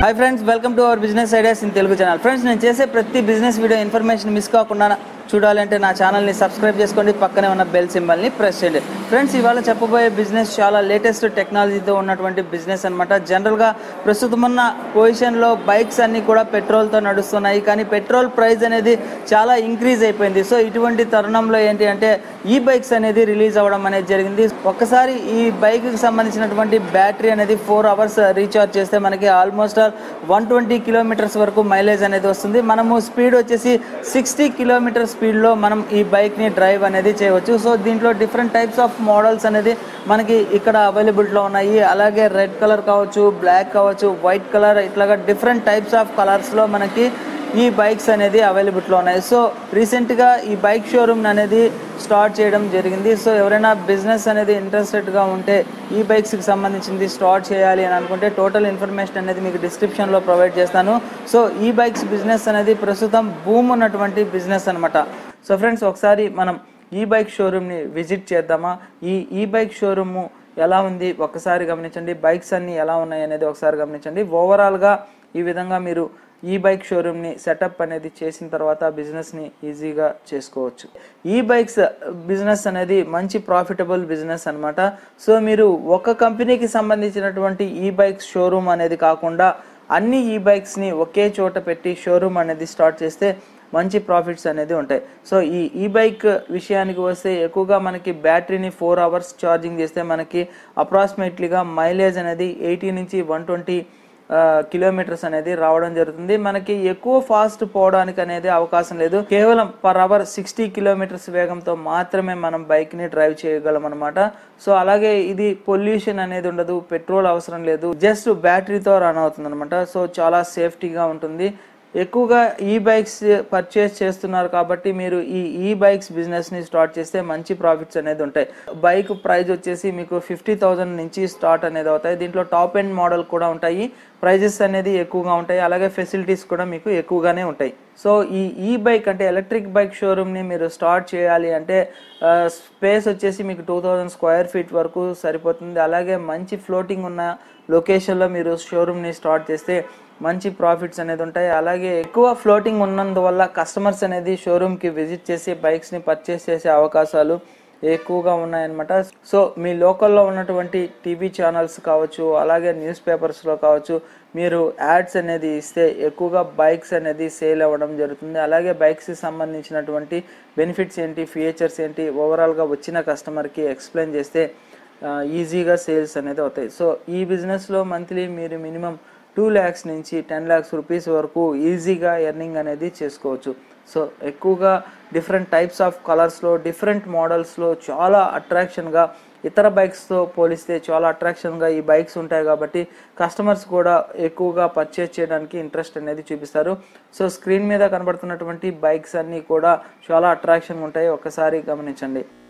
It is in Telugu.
Hi friends, welcome to our business ideas in Telugu channel. Friends, నేను చేసే ప్రతి బిజినెస్ వీడియో ఇన్ఫర్మేషన్ మిస్ కాకుండా చూడాలంటే నా ఛానల్ని సబ్స్క్రైబ్ చేసుకోండి, పక్కనే ఉన్న బెల్ సింబల్ని ప్రెస్ చేయండి. ఫ్రెండ్స్, ఇవాళ చెప్పబోయే బిజినెస్ చాలా లేటెస్ట్ టెక్నాలజీతో ఉన్నటువంటి బిజినెస్ అనమాట. జనరల్గా ప్రస్తుతం ఉన్న పొజిషన్లో బైక్స్ అన్నీ కూడా పెట్రోల్తో నడుస్తున్నాయి, కానీ పెట్రోల్ ప్రైస్ అనేది చాలా ఇంక్రీజ్ అయిపోయింది. సో ఇటువంటి తరుణంలో ఏంటి అంటే ఈ బైక్స్ అనేది రిలీజ్ అవ్వడం అనేది జరిగింది. ఒక్కసారి ఈ బైక్కి సంబంధించినటువంటి బ్యాటరీ అనేది 4 hours రీఛార్జ్ చేస్తే మనకి ఆల్మోస్ట్ 120 కిలోమీటర్స్ వరకు మైలేజ్ అనేది వస్తుంది. మనము స్పీడ్ వచ్చేసి 60 కిలోమీటర్ స్పీడ్లో మనం ఈ బైక్ని డ్రైవ్ అనేది చేయవచ్చు. సో దీంట్లో డిఫరెంట్ టైప్స్ ఆఫ్ మోడల్స్ అనేది మనకి ఇక్కడ అవైలబిలిటీలో ఉన్నాయి. అలాగే రెడ్ కలర్ కావచ్చు, బ్లాక్ కావచ్చు, వైట్ కలర్, ఇట్లాగా డిఫరెంట్ టైప్స్ ఆఫ్ కలర్స్లో మనకి ఈ బైక్స్ అనేది అవైలబిలిటీలో ఉన్నాయి. సో రీసెంట్గా ఈ బైక్ షోరూమ్ అనేది స్టార్ట్ చేయడం జరిగింది. సో ఎవరైనా బిజినెస్ అనేది ఇంట్రెస్టెడ్గా ఉంటే ఈ బైక్స్కి సంబంధించింది స్టార్ట్ చేయాలి అని అనుకుంటే టోటల్ ఇన్ఫర్మేషన్ అనేది మీకు డిస్క్రిప్షన్లో ప్రొవైడ్ చేస్తాను. సో ఈ బైక్స్ బిజినెస్ అనేది ప్రస్తుతం బూమ్ ఉన్నటువంటి బిజినెస్ అనమాట. సో ఫ్రెండ్స్, ఒకసారి మనం ఈ బైక్ షోరూమ్ని విజిట్ చేద్దామా? ఈ బైక్ షోరూము ఎలా ఉంది ఒక్కసారి గమనించండి. బైక్స్ అన్నీ ఎలా ఉన్నాయి అనేది ఒకసారి గమనించండి. ఓవరాల్గా ఈ విధంగా మీరు ఈ బైక్ షోరూమ్ని సెటప్ అనేది చేసిన తర్వాత బిజినెస్ని ఈజీగా చేసుకోవచ్చు. ఈ బైక్స్ బిజినెస్ అనేది మంచి ప్రాఫిటబుల్ బిజినెస్ అనమాట. సో మీరు ఒక కంపెనీకి సంబంధించినటువంటి ఈ బైక్స్ షోరూమ్ అనేది కాకుండా అన్ని ఈ బైక్స్ని ఒకే చోట పెట్టి షోరూమ్ అనేది స్టార్ట్ చేస్తే మంచి ప్రాఫిట్స్ అనేది ఉంటాయి. సో ఈ బైక్ విషయానికి వస్తే ఎక్కువగా మనకి బ్యాటరీని 4 hours ఛార్జింగ్ చేస్తే మనకి అప్రాక్సిమేట్లీగా మైలేజ్ అనేది 80 నుంచి 120 కిలోమీటర్స్ అనేది రావడం జరుగుతుంది. మనకి ఎక్కువ ఫాస్ట్ పోవడానికి అనేది అవకాశం లేదు. కేవలం పర్ అవర్ 60 కిలోమీటర్స్ వేగంతో మాత్రమే మనం బైక్ ని డ్రైవ్ చేయగలం అనమాట. సో అలాగే ఇది పొల్యూషన్ అనేది ఉండదు, పెట్రోల్ అవసరం లేదు, జస్ట్ బ్యాటరీతో రన్ అవుతుంది అనమాట. సో చాలా సేఫ్టీగా ఉంటుంది. ఎక్కువగా ఈ బైక్స్ పర్చేస్ చేస్తున్నారు కాబట్టి మీరు ఈ బైక్స్ బిజినెస్ని స్టార్ట్ చేస్తే మంచి ప్రాఫిట్స్ అనేది ఉంటాయి. బైక్ ప్రైస్ వచ్చేసి మీకు 50,000 నుంచి స్టార్ట్ అనేది అవుతాయి. దీంట్లో టాప్ ఎండ్ మోడల్ కూడా ఉంటాయి, ప్రైజెస్ అనేది ఎక్కువగా ఉంటాయి, అలాగే ఫెసిలిటీస్ కూడా మీకు ఎక్కువగానే ఉంటాయి. సో ఈ బైక్ అంటే ఎలక్ట్రిక్ బైక్ షోరూమ్ని మీరు స్టార్ట్ చేయాలి అంటే స్పేస్ వచ్చేసి మీకు 2000 స్క్వేర్ ఫీట్ వరకు సరిపోతుంది. అలాగే మంచి ఫ్లోటింగ్ ఉన్న లొకేషన్లో మీరు షోరూమ్ని స్టార్ట్ చేస్తే మంచి ప్రాఫిట్స్ అనేది ఉంటాయి. అలాగే ఎక్కువ ఫ్లోటింగ్ ఉన్నందువల్ల కస్టమర్స్ అనేది షోరూమ్కి విజిట్ చేసి బైక్స్ని పర్చేస్ చేసే అవకాశాలు ఎక్కువగా ఉన్నాయన్నమాట. సో మీ లోకల్లో ఉన్నటువంటి టీవీ ఛానల్స్ కావచ్చు, అలాగే న్యూస్ పేపర్స్లో కావచ్చు, మీరు యాడ్స్ అనేది ఇస్తే ఎక్కువగా బైక్స్ అనేది సేల్ అవ్వడం జరుగుతుంది. అలాగే బైక్స్కి సంబంధించినటువంటి బెనిఫిట్స్ ఏంటి, ఫీచర్స్ ఏంటి, ఓవరాల్గా వచ్చిన కస్టమర్కి ఎక్స్ప్లెయిన్ చేస్తే ఈజీగా సేల్స్ అనేది అవుతాయి. సో ఈ బిజినెస్లో మంత్లీ మీరు మినిమం 2 lakhs నుంచి 10 lakhs రూపీస్ వరకు ఈజీగా ఎర్నింగ్ అనేది చేసుకోవచ్చు. సో ఎక్కువగా డిఫరెంట్ టైప్స్ ఆఫ్ కలర్స్లో, డిఫరెంట్ మోడల్స్లో చాలా అట్రాక్షన్గా, ఇతర బైక్స్తో పోలిస్తే చాలా అట్రాక్షన్గా ఈ బైక్స్ ఉంటాయి కాబట్టి కస్టమర్స్ కూడా ఎక్కువగా పర్చేస్ చేయడానికి ఇంట్రెస్ట్ అనేది చూపిస్తారు. సో స్క్రీన్ మీద కనబడుతున్నటువంటి బైక్స్ అన్నీ కూడా చాలా అట్రాక్షన్గా ఉంటాయి, ఒక్కసారి గమనించండి.